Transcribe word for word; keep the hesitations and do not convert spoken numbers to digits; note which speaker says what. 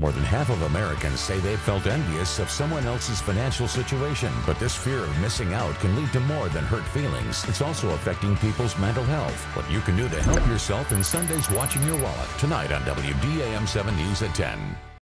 Speaker 1: More than half of Americans say they've felt envious of someone else's financial situation, but this fear of missing out can lead to more than hurt feelings. It's also affecting people's mental health. What you can do to help yourself in Sunday's Watching Your Wallet, tonight on W D A M seven News at ten.